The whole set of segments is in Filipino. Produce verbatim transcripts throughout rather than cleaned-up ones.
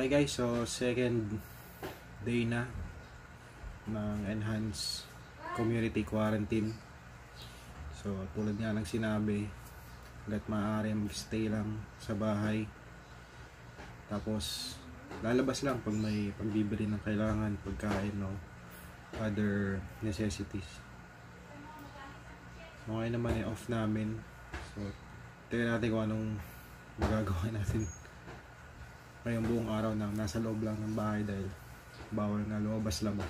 Hi guys, so second day na ng enhanced community quarantine. So tulad nga ng sinabi, hanggat maaari mag-stay lang sa bahay. Tapos lalabas lang pag may pagbibili ng kailangan, pagkain o other necessities. So ngayon naman yung off namin. So tingnan natin kung anong magagawa natin ngayong buong araw na nasa loob lang ng bahay dahil bawal nga lumabas-labas.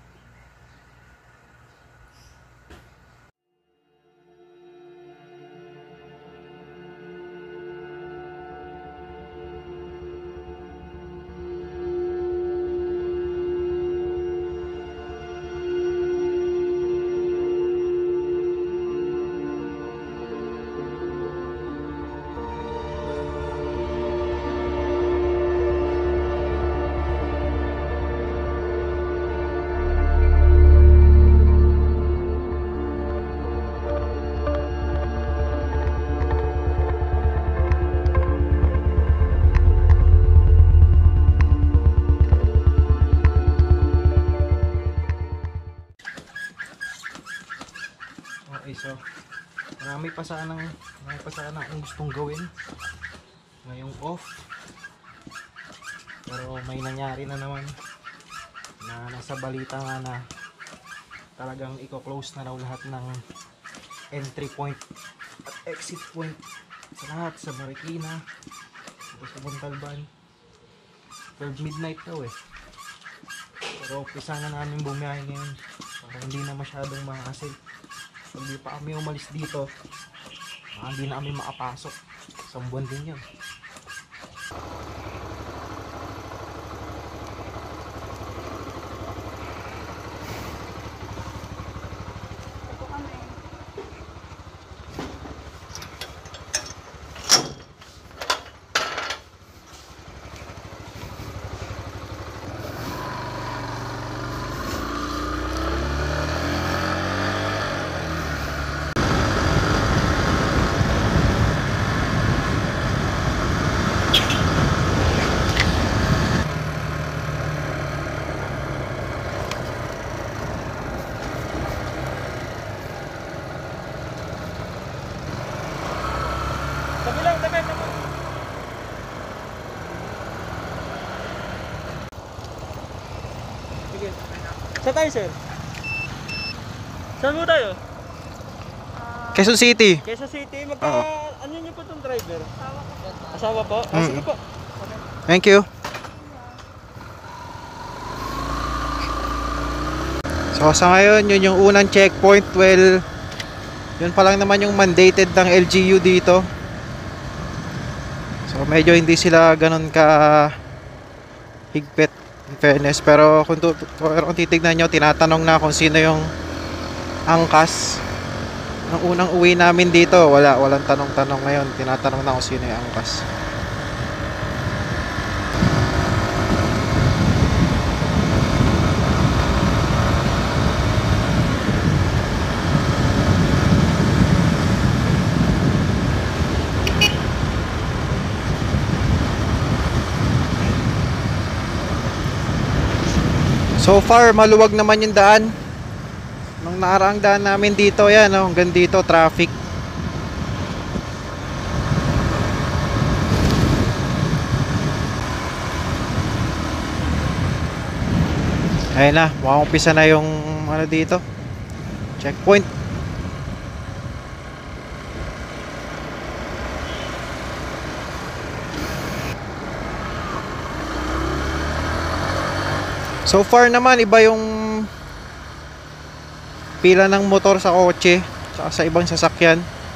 Okay, so marami pa sanang marami pa sanang ang gustong gawin ngayong off, pero may nangyari na naman na nasa balita nga na talagang i-close na raw lahat ng entry point at exit point sa lahat, sa Marikina, sa Montalban. twelve midnight daw eh, pero umpisa na namin bumiyahe ngayon para hindi na masyadong ma-hassle. Hindi pa kami umalis dito, ah, hindi na kami makapasok. Isang buwan din yun. Tabi lang, tabi, tabi. Sige. Saan tayo, sir? Saan mo tayo? Uh, Quezon City. Quezon City. Magka, oh. Ano nyo po itong driver? Asawa ko po. Asawa po? Mm. Ah, sige po. Thank you. So sa ngayon, yun yung unang checkpoint. Well, yun pa lang naman yung mandated ng L G U dito. So medyo hindi sila ganun ka higpit, in fairness, pero kung, pero kung titignan nyo, tinatanong na kung sino yung angkas. Nung unang uwi namin dito, wala, walang tanong-tanong. Ngayon, tinatanong na kung sino yung angkas. So far, maluwag naman yung daan. Nung naaraang daan namin dito, yan, oh, hanggang dito, traffic. Ayun na, mukhang umpisa na yung ano dito, checkpoint. So far naman, iba yung pila ng motor sa kotse tsaka sa ibang sasakyan.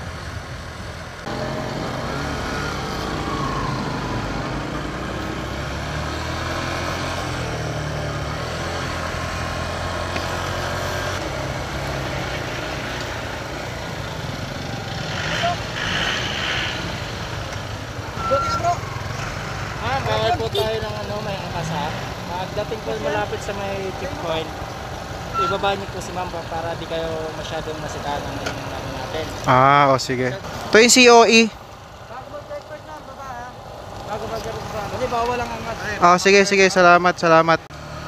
Ah, bawal po tayo ng ano, may angkasa. Pagdating po malapit sa may checkpoint, ibaba niyo po si ma'am para di kayo masyadong masikahan ng ano natin. Ah, o sige. Ito yung C O E. Bago mag-checkpoint na, baba ha. Bago mag-checkpoint na. Kasi City, bawal ang angat. Ah, sige, sige. Salamat, salamat.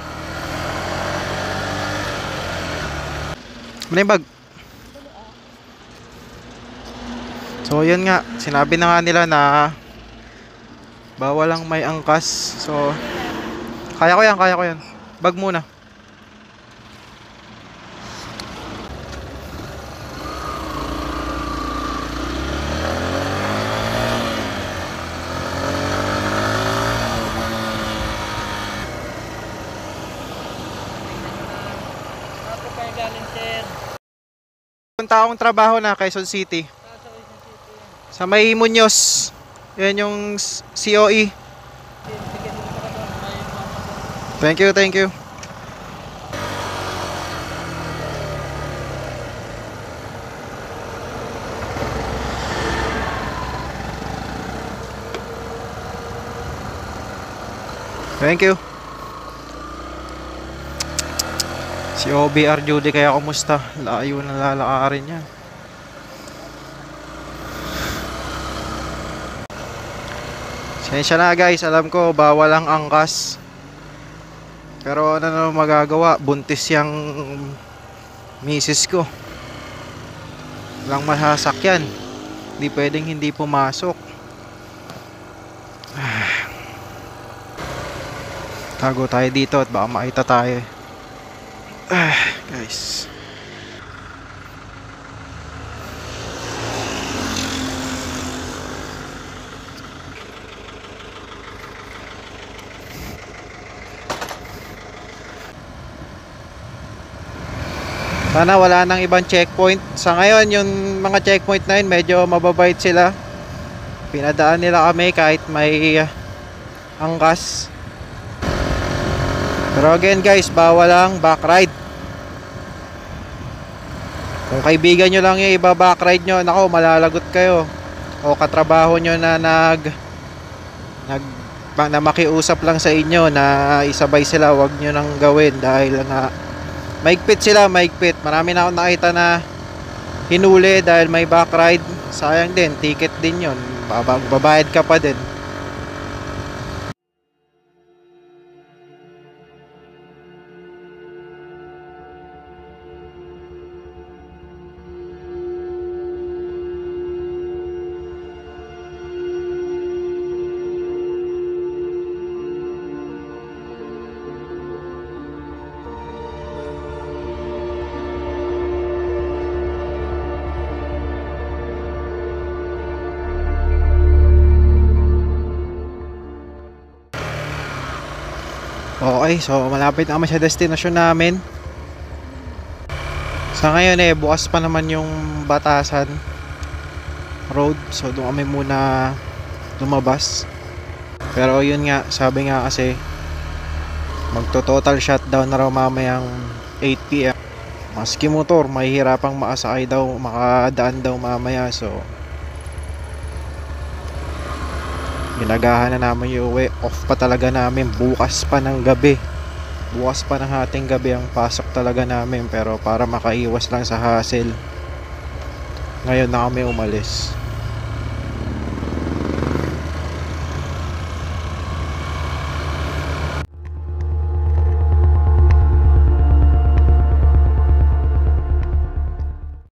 Manibag. So, yun nga. Sinabi na nga nila na bawal lang may angkas. So, kaya ko yan, kaya ko yan. Bag muna. Ako pa yung galing, sir. Punta akong trabaho na Quezon City. Sa may Muñoz. Yan yung C O E. Thank you, thank you. Thank you. Si O B R Judy kaya kumusta? Layo na lalakarin niya. Sensya na guys, alam ko bawal ang angkas. Pero ano na magagawa, buntis yung misis ko. Walang masasakyan. Hindi pwedeng hindi pumasok. Tago tayo dito at baka makita tayo. Ah, guys. Sana wala nang ibang checkpoint. Sa ngayon, yung mga checkpoint na yun, medyo mababait sila. Pinadaan nila kami kahit may uh, angkas. Pero again guys, bawal lang back ride. Kung kaibigan nyo lang yung iba back ride nyo, nako, malalagot kayo. O katrabaho nyo na nag nag na makiusap lang sa inyo na isabay sila, wag nyo nang gawin dahil nga maigpit sila, maigpit. Marami na akong nakita na hinuli dahil may back ride. Sayang din, ticket din yun. Babayad ka pa din. Okay, so malapit na kami sa destinasyon namin. Sa ngayon eh, bukas pa naman yung Batasan Road. So doon kami muna lumabas. Pero yun nga, sabi nga kasi magto total shutdown na raw mamayang eight p m Maski motor, mahihirapang maasakay daw, makadaan daw mamaya. So ginagahan na namin yung uwi. Off pa talaga namin. Bukas pa ng gabi. Bukas pa ng hating gabi ang pasok talaga namin. Pero para makaiwas lang sa hassle, ngayon na kami umalis.